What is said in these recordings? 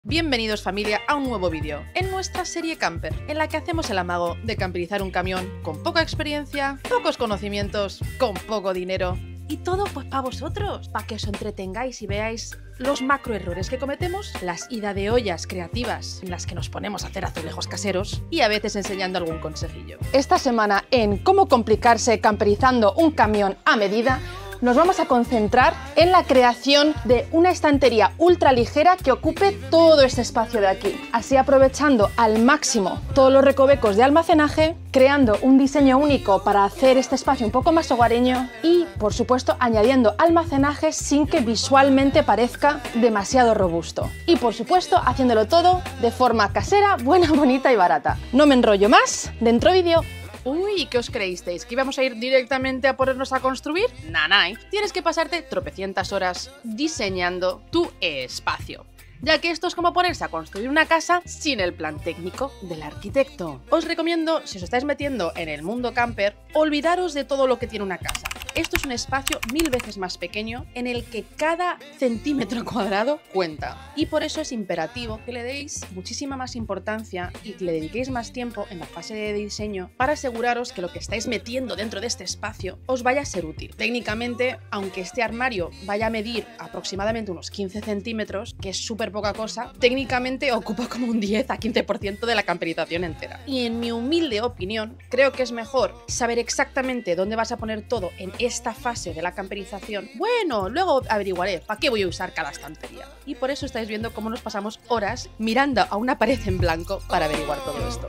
Bienvenidos familia a un nuevo vídeo en nuestra serie Camper, en la que hacemos el amago de camperizar un camión con poca experiencia, pocos conocimientos, con poco dinero y todo pues para vosotros, para que os entretengáis y veáis los macro errores que cometemos, las ida de ollas creativas en las que nos ponemos a hacer azulejos caseros y a veces enseñando algún consejillo. Esta semana en cómo complicarse camperizando un camión a medida, nos vamos a concentrar en la creación de una estantería ultra ligera que ocupe todo este espacio de aquí, así aprovechando al máximo todos los recovecos de almacenaje, creando un diseño único para hacer este espacio un poco más hogareño y, por supuesto, añadiendo almacenaje sin que visualmente parezca demasiado robusto. Y, por supuesto, haciéndolo todo de forma casera, buena, bonita y barata. No me enrollo más, dentro vídeo. Uy, ¿qué os creísteis? ¿Que íbamos a ir directamente a ponernos a construir? Nanay, tienes que pasarte tropecientas horas diseñando tu espacio, ya que esto es como ponerse a construir una casa sin el plan técnico del arquitecto. Os recomiendo, si os estáis metiendo en el mundo camper, olvidaros de todo lo que tiene una casa. Esto es un espacio 1000 veces más pequeño en el que cada centímetro cuadrado cuenta. Y por eso es imperativo que le deis muchísima más importancia y que le dediquéis más tiempo en la fase de diseño para aseguraros que lo que estáis metiendo dentro de este espacio os vaya a ser útil. Técnicamente, aunque este armario vaya a medir aproximadamente unos 15 centímetros, que es súper poca cosa, técnicamente ocupa como un 10 a 15% de la camperización entera. Y en mi humilde opinión, creo que es mejor saber exactamente dónde vas a poner todo en esta fase de la camperización. Bueno, luego averiguaré para qué voy a usar cada estantería. Y por eso estáis viendo cómo nos pasamos horas mirando a una pared en blanco para averiguar todo esto.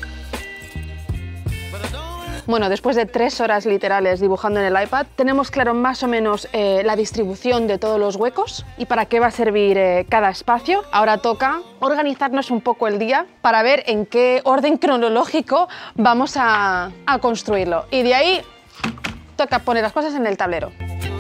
Bueno, después de 3 horas literales dibujando en el iPad, tenemos claro más o menos la distribución de todos los huecos y para qué va a servir cada espacio. Ahora toca organizarnos un poco el día para ver en qué orden cronológico vamos a construirlo. Y de ahí toca poner las cosas en el tablero.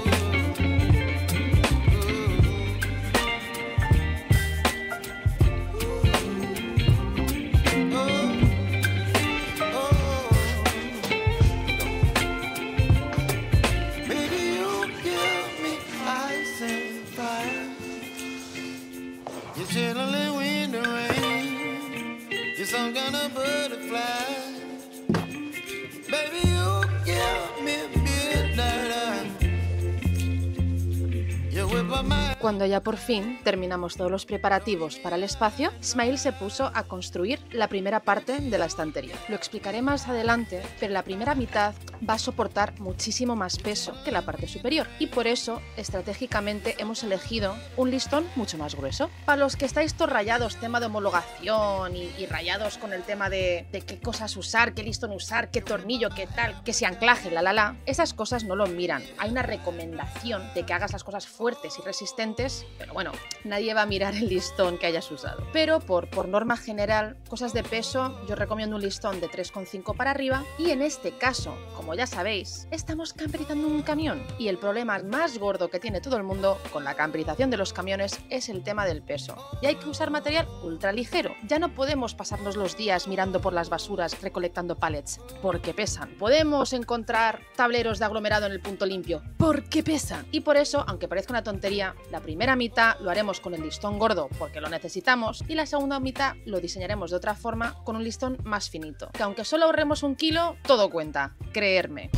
Cuando ya por fin terminamos todos los preparativos para el espacio, Ismail se puso a construir la primera parte de la estantería. Lo explicaré más adelante, pero la primera mitad va a soportar muchísimo más peso que la parte superior y por eso estratégicamente hemos elegido un listón mucho más grueso. Para los que estáis todos rayados, tema de homologación y rayados con el tema de qué cosas usar, qué listón usar, qué tornillo, qué tal, qué se anclaje, esas cosas no lo miran. Hay una recomendación de que hagas las cosas fuertes y resistentes, pero bueno, nadie va a mirar el listón que hayas usado. Pero por norma general, cosas de peso, yo recomiendo un listón de 3,5 para arriba y en este caso, como ya sabéis, estamos camperizando un camión y el problema más gordo que tiene todo el mundo con la camperización de los camiones es el tema del peso. Y hay que usar material ultra ligero. Ya no podemos pasarnos los días mirando por las basuras recolectando pallets porque pesan. Podemos encontrar tableros de aglomerado en el punto limpio porque pesan. Y por eso, aunque parezca una tontería, la primera mitad lo haremos con el listón gordo porque lo necesitamos y la segunda mitad lo diseñaremos de otra forma con un listón más finito. Que aunque solo ahorremos 1 kilo, todo cuenta, creerme.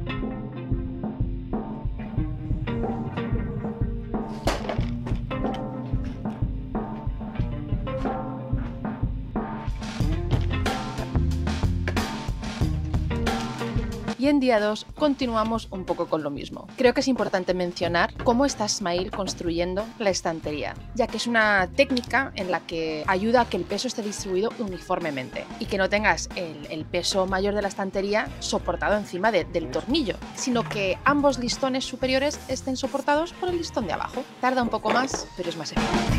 Y en día 2 continuamos un poco con lo mismo. Creo que es importante mencionar cómo está Ismail construyendo la estantería, ya que es una técnica en la que ayuda a que el peso esté distribuido uniformemente y que no tengas el peso mayor de la estantería soportado encima del tornillo, sino que ambos listones superiores estén soportados por el listón de abajo. Tarda un poco más, pero es más eficiente.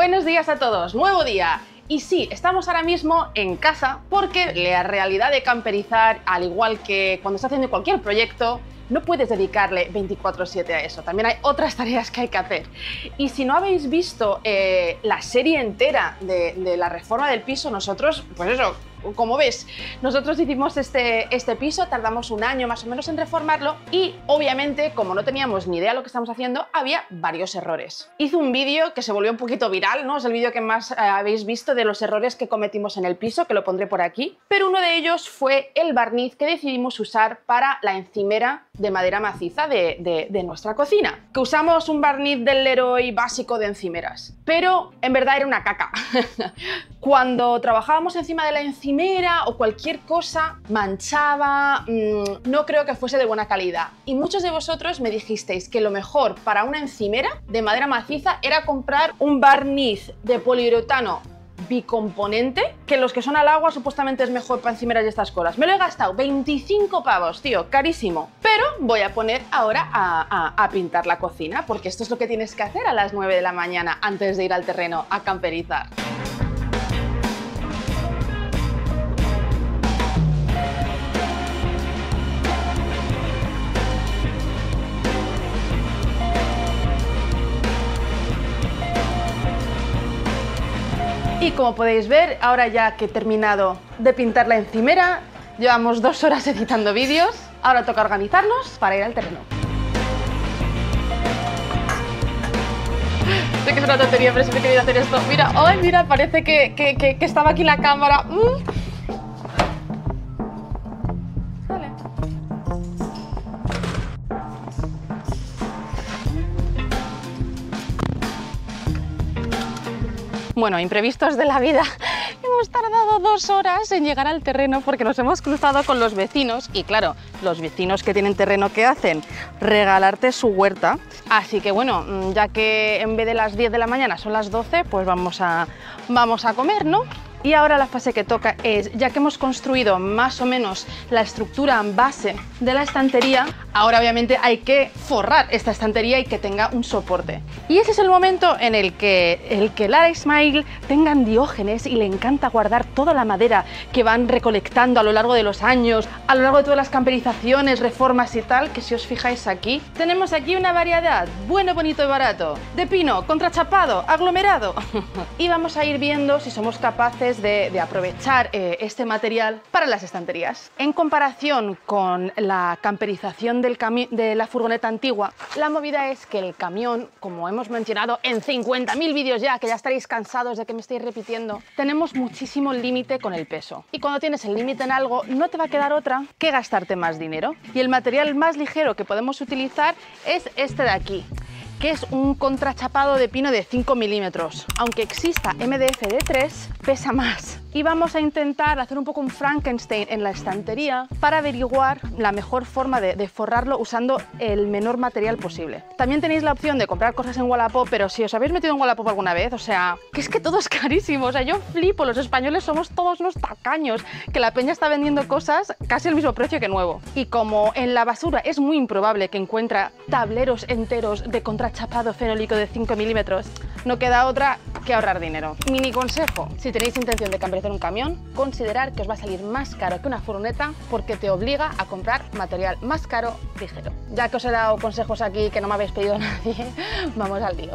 Buenos días a todos, nuevo día. Y sí, estamos ahora mismo en casa porque la realidad de camperizar, al igual que cuando estás haciendo cualquier proyecto, no puedes dedicarle 24/7 a eso, también hay otras tareas que hay que hacer. Y si no habéis visto la serie entera de la reforma del piso, nosotros, pues eso, como ves, nosotros hicimos este piso, tardamos un año más o menos en reformarlo y obviamente, como no teníamos ni idea de lo que estamos haciendo, había varios errores. Hice un vídeo que se volvió un poquito viral, ¿no? Es el vídeo que más habéis visto de los errores que cometimos en el piso, que lo pondré por aquí, pero uno de ellos fue el barniz que decidimos usar para la encimera de madera maciza de nuestra cocina, que usamos un barniz del Leroy básico de encimeras, pero en verdad era una caca. Cuando trabajábamos encima de la encimera o cualquier cosa, manchaba, no creo que fuese de buena calidad. Y muchos de vosotros me dijisteis que lo mejor para una encimera de madera maciza era comprar un barniz de poliuretano bicomponente, que los que son al agua supuestamente es mejor para encimeras y estas cosas. Me lo he gastado 25 pavos, tío, carísimo. Pero voy a poner ahora a pintar la cocina, porque esto es lo que tienes que hacer a las 9 de la mañana antes de ir al terreno a camperizar. Y como podéis ver, ahora ya que he terminado de pintar la encimera, llevamos 2 horas editando vídeos, ahora toca organizarnos para ir al terreno. Sé que es una tontería, pero siempre he querido hacer esto. Mira, ¡ay, mira! Parece que estaba aquí la cámara. Bueno, imprevistos de la vida. Hemos tardado 2 horas en llegar al terreno porque nos hemos cruzado con los vecinos y claro, los vecinos que tienen terreno, ¿qué hacen? Regalarte su huerta. Así que bueno, ya que en vez de las 10 de la mañana son las 12, pues vamos a comer, ¿no? Y ahora la fase que toca es, ya que hemos construido más o menos la estructura base de la estantería, ahora obviamente hay que forrar esta estantería y que tenga un soporte. Y ese es el momento en el que Lara y Ismail tengan Diógenes y le encanta guardar toda la madera que van recolectando a lo largo de los años, a lo largo de todas las camperizaciones, reformas y tal, que si os fijáis aquí, tenemos aquí una variedad, bueno, bonito y barato, de pino, contrachapado, aglomerado. Y vamos a ir viendo si somos capaces de aprovechar este material para las estanterías. En comparación con la camperización de la furgoneta antigua, la movida es que el camión, como hemos mencionado en 50.000 vídeos ya, que ya estaréis cansados de que me estéis repitiendo, tenemos muchísimo límite con el peso. Y cuando tienes el límite en algo, no te va a quedar otra que gastarte más dinero. Y el material más ligero que podemos utilizar es este de aquí, que es un contrachapado de pino de 5 milímetros. Aunque exista MDF de 3, pesa más. Y vamos a intentar hacer un poco un Frankenstein en la estantería para averiguar la mejor forma de forrarlo usando el menor material posible. También tenéis la opción de comprar cosas en Wallapop, pero si os habéis metido en Wallapop alguna vez, o sea, que es que todo es carísimo. O sea, yo flipo, los españoles somos todos unos tacaños, que la peña está vendiendo cosas casi al mismo precio que nuevo. Y como en la basura es muy improbable que encuentre tableros enteros de contrachapado fenólico de 5 milímetros, no queda otra que ahorrar dinero. Mini consejo: si tenéis intención de camperizar un camión, considerar que os va a salir más caro que una furgoneta porque te obliga a comprar material más caro ligero. Ya que os he dado consejos aquí que no me habéis pedido nadie, vamos al lío.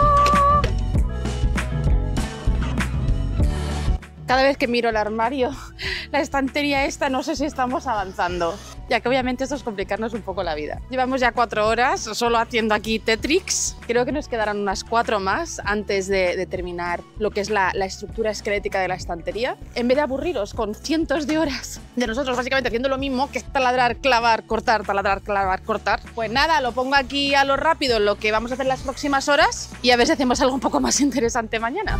Cada vez que miro el armario la estantería esta, no sé si estamos avanzando, ya que obviamente esto es complicarnos un poco la vida. Llevamos ya 4 horas solo haciendo aquí Tetrix. Creo que nos quedarán unas 4 más antes de terminar lo que es la estructura esquelética de la estantería. En vez de aburriros con cientos de horas de nosotros básicamente haciendo lo mismo, que es taladrar, clavar, cortar, taladrar, clavar, cortar, pues nada, lo pongo aquí a lo rápido lo que vamos a hacer las próximas horas y a ver si hacemos algo un poco más interesante mañana.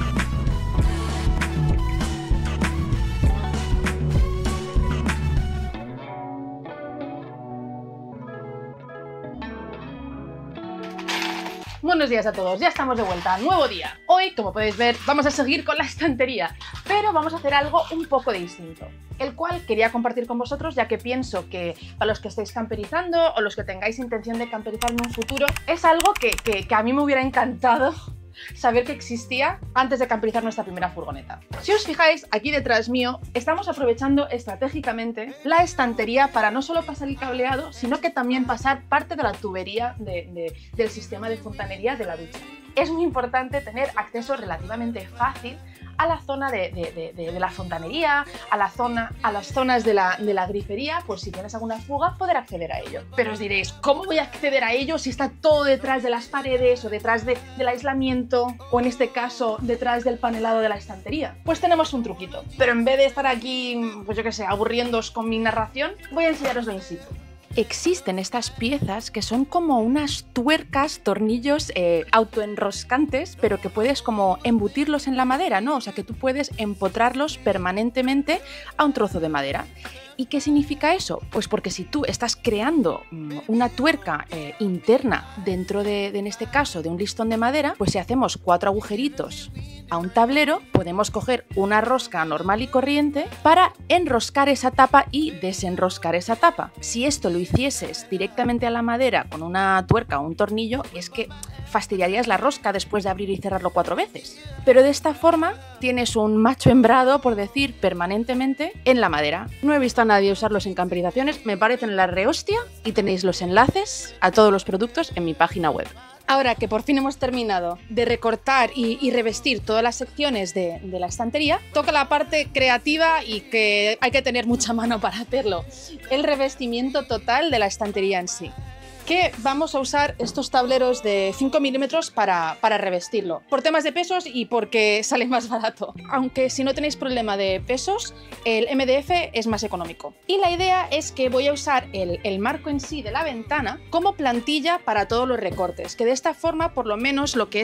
Buenos días a todos, ya estamos de vuelta, nuevo día. Hoy, como podéis ver, vamos a seguir con la estantería, pero vamos a hacer algo un poco distinto, el cual quería compartir con vosotros, ya que pienso que para los que estéis camperizando o los que tengáis intención de camperizar en un futuro, es algo que a mí me hubiera encantado saber que existía antes de camperizar nuestra primera furgoneta. Si os fijáis, aquí detrás mío estamos aprovechando estratégicamente la estantería para no solo pasar el cableado, sino que también pasar parte de la tubería del sistema de fontanería de la ducha. Es muy importante tener acceso relativamente fácil a la zona de la fontanería, a las zonas de la grifería, pues si tienes alguna fuga, poder acceder a ello. Pero os diréis, ¿cómo voy a acceder a ello si está todo detrás de las paredes o detrás del aislamiento o en este caso detrás del panelado de la estantería? Pues tenemos un truquito. Pero en vez de estar aquí, pues yo qué sé, aburriéndoos con mi narración, voy a enseñaroslo in situ. Existen estas piezas que son como unas tuercas, tornillos autoenroscantes, pero que puedes como embutirlos en la madera, ¿no? O sea, que tú puedes empotrarlos permanentemente a un trozo de madera. ¿Y qué significa eso? Pues porque si tú estás creando una tuerca interna dentro en este caso, de un listón de madera, pues si hacemos 4 agujeritos a un tablero, podemos coger una rosca normal y corriente para enroscar esa tapa y desenroscar esa tapa. Si esto lo hicieses directamente a la madera con una tuerca o un tornillo, es que fastidiarías la rosca después de abrir y cerrarlo 4 veces. Pero de esta forma tienes un macho hembrado, por decir, permanentemente en la madera. No he visto a nadie usarlos en camperizaciones, me parecen la rehostia y tenéis los enlaces a todos los productos en mi página web. Ahora que por fin hemos terminado de recortar y revestir todas las secciones de la estantería, toca la parte creativa y que hay que tener mucha mano para hacerlo. El revestimiento total de la estantería en sí. Que vamos a usar estos tableros de 5 milímetros para revestirlo, por temas de pesos y porque sale más barato. Aunque si no tenéis problema de pesos, el MDF es más económico. Y la idea es que voy a usar el marco en sí de la ventana como plantilla para todos los recortes, que de esta forma por lo menos lo que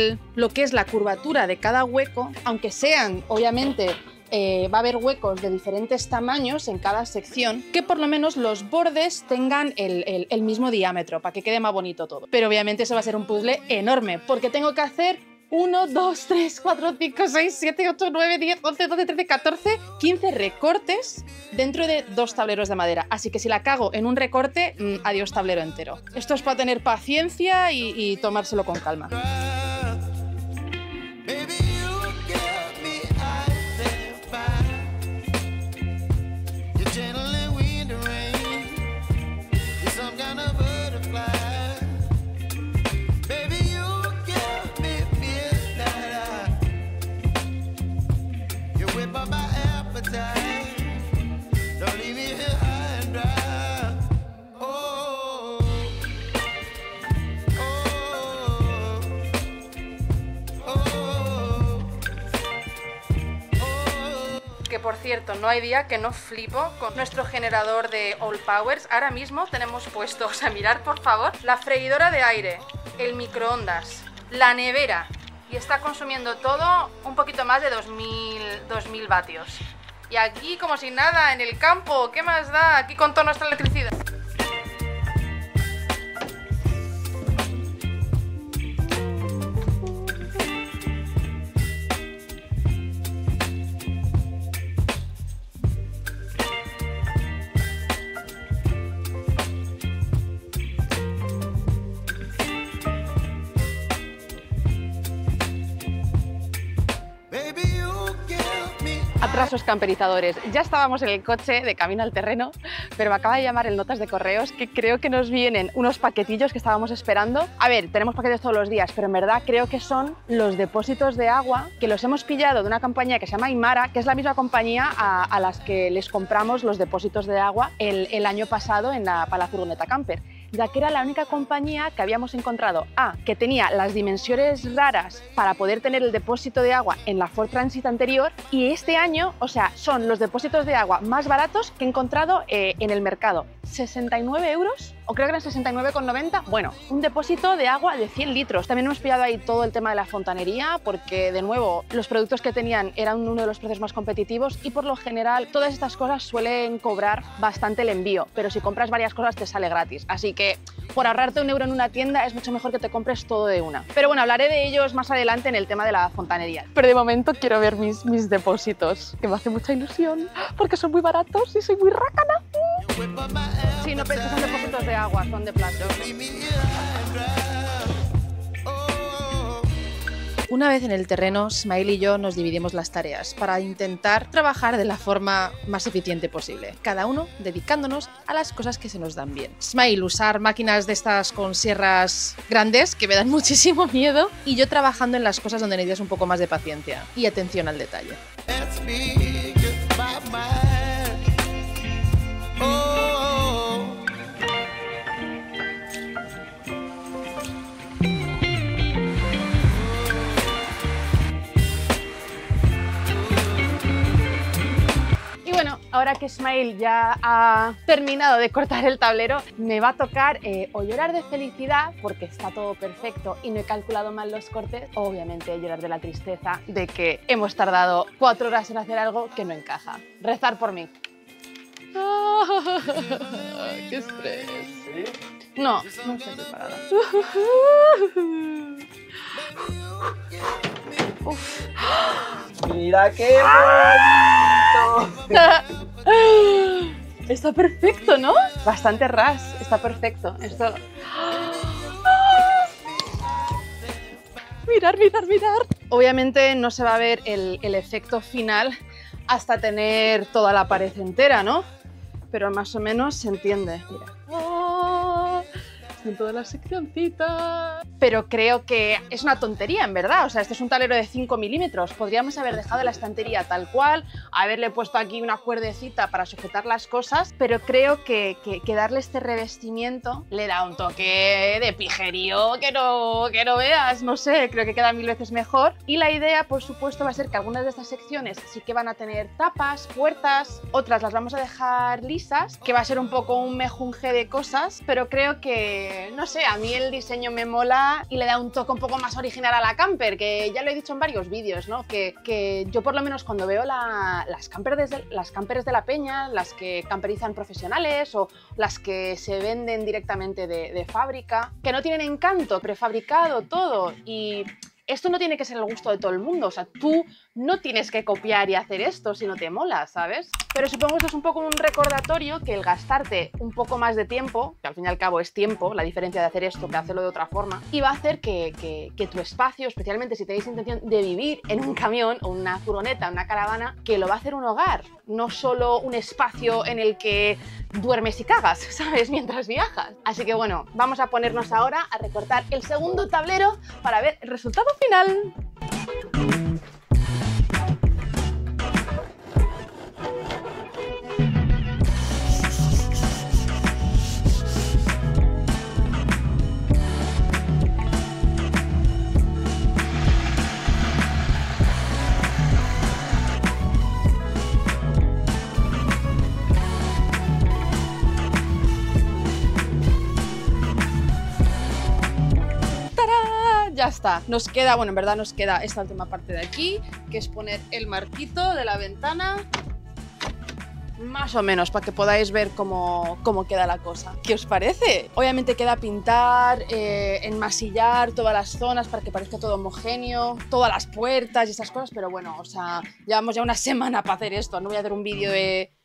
es la curvatura de cada hueco, aunque sean obviamente va a haber huecos de diferentes tamaños en cada sección, que por lo menos los bordes tengan el mismo diámetro para que quede más bonito todo. Pero obviamente eso va a ser un puzzle enorme porque tengo que hacer 1, 2, 3, 4, 5, 6, 7, 8, 9, 10, 11, 12, 13, 14, 15 recortes dentro de 2 tableros de madera. Así que si la cago en un recorte, adiós tablero entero. Esto es para tener paciencia y tomárselo con calma. Que por cierto, no hay día que no flipo con nuestro generador de All Powers. Ahora mismo tenemos puestos, a mirar por favor, la freidora de aire, el microondas, la nevera, y está consumiendo todo un poquito más de 2000 vatios. Y aquí como si nada, en el campo, ¿qué más da? Aquí con toda nuestra electricidad. Baby, you give me Atrasos camperizadores. Ya estábamos en el coche de camino al terreno, pero me acaba de llamar el Notas de Correos que creo que nos vienen unos paquetillos que estábamos esperando. A ver, tenemos paquetes todos los días, pero en verdad creo que son los depósitos de agua que los hemos pillado de una compañía que se llama Imara, que es la misma compañía a las que les compramos los depósitos de agua el año pasado para la furgoneta camper, ya que era la única compañía que habíamos encontrado que tenía las dimensiones raras para poder tener el depósito de agua en la Ford Transit anterior, y este año, o sea, son los depósitos de agua más baratos que he encontrado en el mercado. 69 euros, o creo que eran 69,90. Bueno, un depósito de agua de 100 litros. También hemos pillado ahí todo el tema de la fontanería, porque de nuevo los productos que tenían eran uno de los precios más competitivos y por lo general todas estas cosas suelen cobrar bastante el envío, pero si compras varias cosas te sale gratis. Así que por ahorrarte €1 en una tienda es mucho mejor que te compres todo de una. Pero bueno, hablaré de ellos más adelante en el tema de la fontanería. Pero de momento quiero ver mis depósitos, que me hace mucha ilusión porque son muy baratos y soy muy rácana. Sí, no penses, son depósitos de agua, son de plástico. Una vez en el terreno, Smile y yo nos dividimos las tareas para intentar trabajar de la forma más eficiente posible, cada uno dedicándonos a las cosas que se nos dan bien. Smile usar máquinas de estas con sierras grandes que me dan muchísimo miedo, y yo trabajando en las cosas donde necesitas un poco más de paciencia y atención al detalle. Ahora que Smile ya ha terminado de cortar el tablero, me va a tocar o llorar de felicidad porque está todo perfecto y no he calculado mal los cortes, o obviamente llorar de la tristeza de que hemos tardado 4 horas en hacer algo que no encaja. Rezar por mí. ¡Qué estrés! ¿Sí? No estoy preparada. Uf. ¡Mira qué bonito! Está perfecto, ¿no? Bastante ras, está perfecto. Esto... Mirar. Obviamente no se va a ver el efecto final hasta tener toda la pared entera, ¿no? Pero más o menos se entiende. Mira. En toda la seccioncita. Pero creo que es una tontería, en verdad. O sea, este es un tablero de 5 milímetros. Podríamos haber dejado la estantería tal cual, haberle puesto aquí una cuerdecita para sujetar las cosas, pero creo que darle este revestimiento le da un toque de pijerío que no veas. No sé, creo que queda 1000 veces mejor. Y la idea, por supuesto, va a ser que algunas de estas secciones sí que van a tener tapas, puertas, otras las vamos a dejar lisas, que va a ser un poco un mejunje de cosas, pero creo que no sé, a mí el diseño me mola y le da un toque un poco más original a la camper, que ya lo he dicho en varios vídeos, ¿no? Que yo por lo menos cuando veo las campers de la peña, las que camperizan profesionales o las que se venden directamente de fábrica, que no tienen encanto, prefabricado todo, y esto no tiene que ser el gusto de todo el mundo. O sea, tú no tienes que copiar y hacer esto si no te mola, ¿sabes? Pero supongo que esto es un poco un recordatorio que el gastarte un poco más de tiempo, que al fin y al cabo es tiempo, la diferencia de hacer esto que hacerlo de otra forma, y va a hacer que tu espacio, especialmente si tenéis intención de vivir en un camión o una furgoneta, una caravana, que lo va a hacer un hogar, no solo un espacio en el que duermes y cagas, ¿sabes? Mientras viajas. Así que bueno, vamos a ponernos ahora a recortar el segundo tablero para ver el resultado final. Ya está, nos queda, bueno, en verdad nos queda esta última parte de aquí, que es poner el marquito de la ventana, más o menos, para que podáis ver cómo queda la cosa. ¿Qué os parece? Obviamente queda pintar, enmasillar todas las zonas para que parezca todo homogéneo, todas las puertas y esas cosas, pero bueno, o sea, llevamos ya una semana para hacer esto, no voy a hacer un vídeo de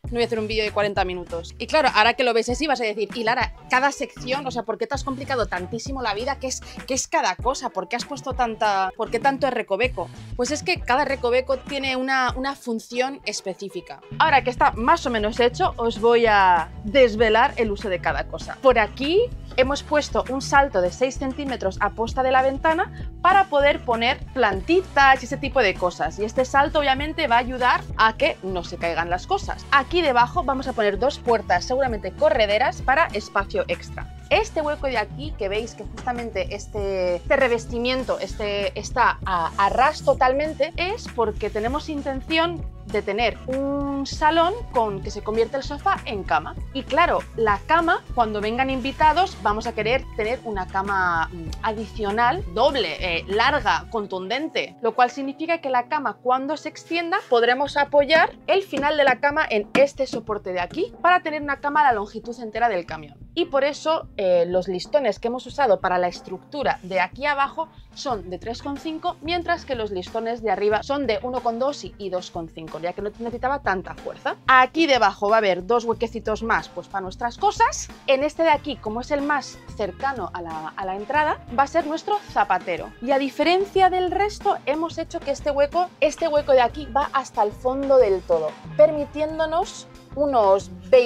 no voy a hacer un vídeo de 40 minutos. Y claro, ahora que lo ves así vas a decir, y Lara, cada sección, o sea, ¿por qué te has complicado tantísimo la vida? ¿Qué es cada cosa? ¿Por qué has puesto por qué tanto es recoveco? Pues es que cada recoveco tiene una función específica. Ahora que está más o menos hecho, os voy a desvelar el uso de cada cosa. Por aquí hemos puesto un salto de 6 centímetros a posta de la ventana para poder poner plantitas y ese tipo de cosas. Y este salto obviamente va a ayudar a que no se caigan las cosas. Aquí debajo vamos a poner 2 puertas seguramente correderas para espacio extra. Este hueco de aquí, que veis que justamente este revestimiento está a ras totalmente, es porque tenemos intención de tener un salón con que se convierte el sofá en cama. Y claro, la cama, cuando vengan invitados, vamos a querer tener una cama adicional, doble, larga, contundente, lo cual significa que la cama, cuando se extienda, podremos apoyar el final de la cama en este soporte de aquí para tener una cama a la longitud entera del camión. Y por eso los listones que hemos usado para la estructura de aquí abajo son de 3,5, mientras que los listones de arriba son de 1,2 y 2,5, ya que no necesitaba tanta fuerza. Aquí debajo va a haber 2 huequecitos más pues para nuestras cosas. En este de aquí, como es el más cercano a la entrada, va a ser nuestro zapatero. Y a diferencia del resto, hemos hecho que este hueco de aquí va hasta el fondo del todo, permitiéndonos unos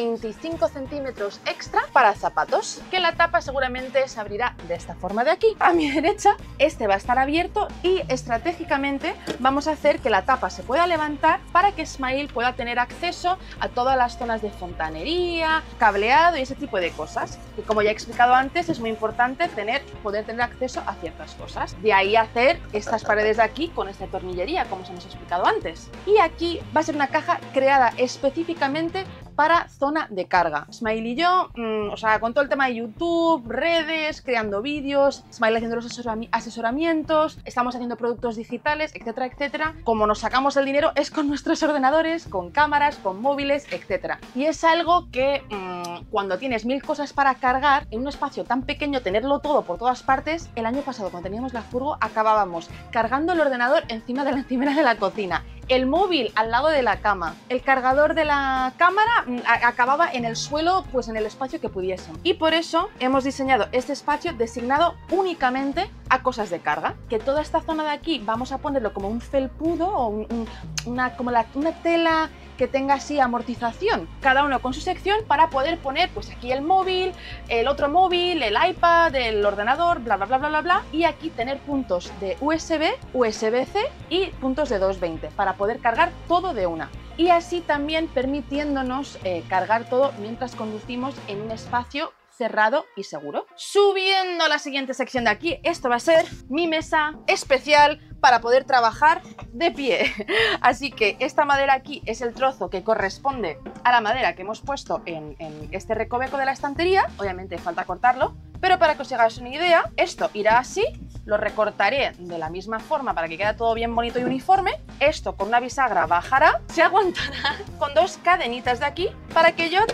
25 centímetros extra para zapatos, que la tapa seguramente se abrirá de esta forma de aquí. A mi derecha este va a estar abierto y estratégicamente vamos a hacer que la tapa se pueda levantar para que Ismail pueda tener acceso a todas las zonas de fontanería, cableado y ese tipo de cosas, que como ya he explicado antes es muy importante poder tener acceso a ciertas cosas. De ahí hacer estas paredes de aquí con esta tornillería, como os hemos explicado antes. Y aquí va a ser una caja creada específicamente para zona de carga. Ismail y yo, o sea, con todo el tema de YouTube, redes, creando vídeos, Ismail haciendo los asesoramientos, estamos haciendo productos digitales, etcétera, etcétera. Como nos sacamos el dinero es con nuestros ordenadores, con cámaras, con móviles, etcétera. Y es algo que cuando tienes 1000 cosas para cargar en un espacio tan pequeño, tenerlo todo por todas partes. El año pasado, cuando teníamos la furgo, acabábamos cargando el ordenador encima de la encimera de la cocina, el móvil al lado de la cama, el cargador de la cámara acababa en el suelo, pues en el espacio que pudiésemos. Y por eso hemos diseñado este espacio designado únicamente a cosas de carga, que toda esta zona de aquí vamos a ponerlo como un felpudo o una tela que tenga así amortización, cada uno con su sección, para poder poner pues aquí el móvil, el otro móvil, el iPad, el ordenador, bla bla bla bla bla bla, y aquí tener puntos de USB, USB-C y puntos de 220 para poder cargar todo de una. Y así también permitiéndonos cargar todo mientras conducimos en un espacio cerrado y seguro. Subiendo a la siguiente sección de aquí, esto va a ser mi mesa especial para poder trabajar de pie. Así que esta madera aquí es el trozo que corresponde a la madera que hemos puesto en este recoveco de la estantería. Obviamente falta cortarlo, pero para que os hagáis una idea, esto irá así, lo recortaré de la misma forma para que quede todo bien bonito y uniforme. Esto con una bisagra bajará, se aguantará con 2 cadenitas de aquí para que yo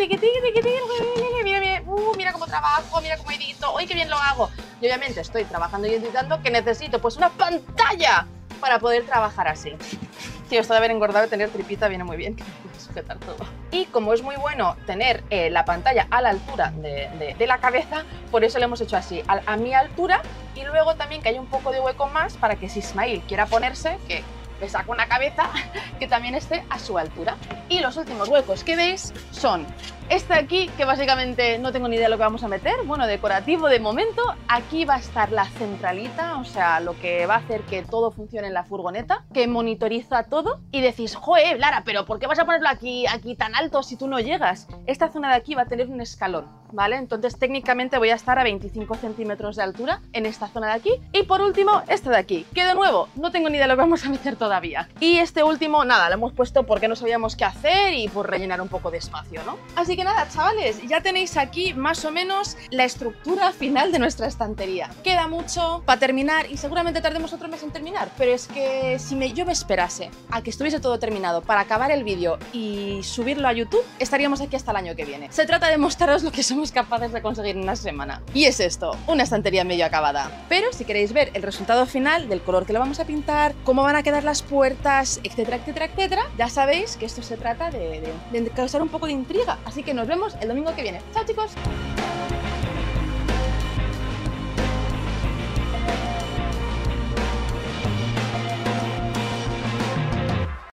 mira cómo trabajo, mira cómo edito, ¡uy, qué bien lo hago! Y obviamente estoy trabajando y editando, que necesito pues una pantalla para poder trabajar así. Tío, esto de haber engordado y tener tripita viene muy bien, que me puede sujetar todo. Y como es muy bueno tener la pantalla a la altura de la cabeza, por eso lo hemos hecho así, a mi altura, y luego también que haya un poco de hueco más para que si Ismail quiera ponerse, que le saco una cabeza, que también esté a su altura. Y los últimos huecos que veis son este de aquí, que básicamente no tengo ni idea de lo que vamos a meter, bueno, decorativo de momento. Aquí va a estar la centralita, o sea, lo que va a hacer que todo funcione en la furgoneta, que monitoriza todo. Y decís, joder, Lara, pero ¿por qué vas a ponerlo aquí tan alto si tú no llegas? Esta zona de aquí va a tener un escalón, ¿vale? Entonces técnicamente voy a estar a 25 centímetros de altura en esta zona de aquí. Y por último, este de aquí, que de nuevo no tengo ni idea de lo que vamos a meter todavía. Y este último, nada, lo hemos puesto porque no sabíamos qué hacer y por rellenar un poco de espacio, ¿no? Así que nada, chavales, ya tenéis aquí más o menos la estructura final de nuestra estantería. Queda mucho para terminar y seguramente tardemos otro mes en terminar, pero es que si yo me esperase a que estuviese todo terminado para acabar el vídeo y subirlo a YouTube, estaríamos aquí hasta el año que viene. Se trata de mostraros lo que somos capaces de conseguir en una semana. Y es esto, una estantería medio acabada. Pero si queréis ver el resultado final del color que lo vamos a pintar, cómo van a quedar las puertas, etcétera, etcétera, etcétera, ya sabéis que esto se trata trata de causar un poco de intriga. Así que nos vemos el domingo que viene. ¡Chao, chicos!